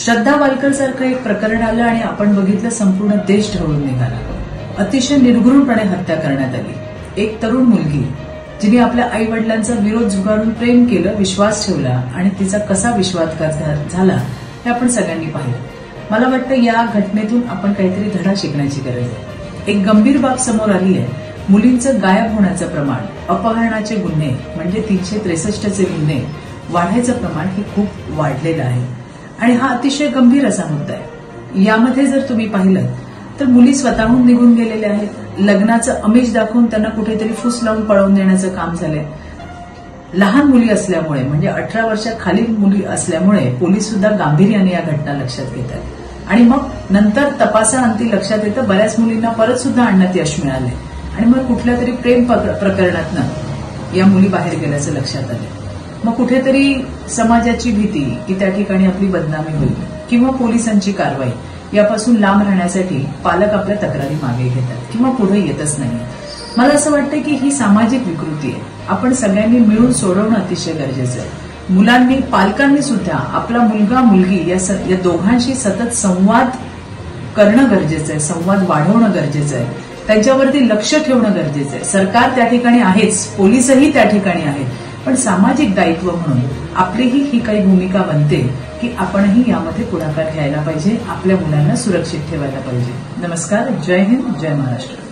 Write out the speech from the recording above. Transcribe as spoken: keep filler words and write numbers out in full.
श्रद्धा Walker सारखं एक प्रकरण आलं आणि आपण बघितलं संपूर्ण देश ढवळून निघाला. अतिशय निर्घृणपणे हत्या करण्यात आली. एक तरुण मुलगी जिने आपल्या आई वडिलांचा विरोध झुगारून प्रेम केलं, विश्वास ठेवला आणि तिचा कसा विश्वासघात झाला हे आपण सगळ्यांनी पाहिलं. मला वाटतं या घटनेतून आपण काहीतरी धडा शिकण्याची गरज आहे. एक गंभीर बाब समोर आली आहे. मुलींचं गायब होण्याचं प्रमाण, अपहरणाचे गुन्हे म्हणजे तीनशे त्रेसष्टचे गुन्हे वाढायचं प्रमाण हे खूप वाढलेलं आहे आणि हा अतिशय गंभीर असा मुद्दा आहे. यामध्ये जर तुम्ही पाहिलं तर मुली स्वतःहून निघून गेलेल्या आहेत. लग्नाचं आमिष दाखवून त्यांना कुठेतरी फूस लावून पळवून देण्याचं काम झालंय. लहान मुली असल्यामुळे म्हणजे अठरा वर्षाखालील मुली असल्यामुळे पोलीस सुद्धा गांभीर्याने या घटना लक्षात घेतात आणि मग नंतर तपासाअंती लक्षात येतं बऱ्याच मुलींना परत सुद्धा आणण्यात यश मिळालंय आणि मग कुठल्या तरी प्रेम प्रकरणातनं या मुली बाहेर गेल्याचं लक्षात आलं. मग कुठेतरी समाजाची भीती की त्या ठिकाणी आपली बदनामी होईल किंवा पोलिसांची कारवाई यापासून लांब राहण्यासाठी पालक आपल्या तक्रारी मागे घेतात किंवा पुढे येतच नाही. मला असं वाटतं की ही सामाजिक विकृती आहे. आपण सगळ्यांनी मिळून सोडवणं अतिशय गरजेचं आहे. मुलांनी, पालकांनी सुद्धा आपला मुलगा मुलगी या, या दोघांशी सतत संवाद करणं गरजेचं आहे. संवाद वाढवणं गरजेचं आहे. त्यांच्यावरती लक्ष ठेवणं गरजेचं आहे. सरकार त्या ठिकाणी आहेच, पोलीसही त्या ठिकाणी आहेत, पण सामाजिक दायित्व म्हणून आपलीही ही काही भूमिका बनते की आपणही यामध्ये पुढाकार घ्यायला पाहिजे. आपल्या मुलांना सुरक्षित ठेवायला पाहिजे. नमस्कार. जय हिंद. जय महाराष्ट्र.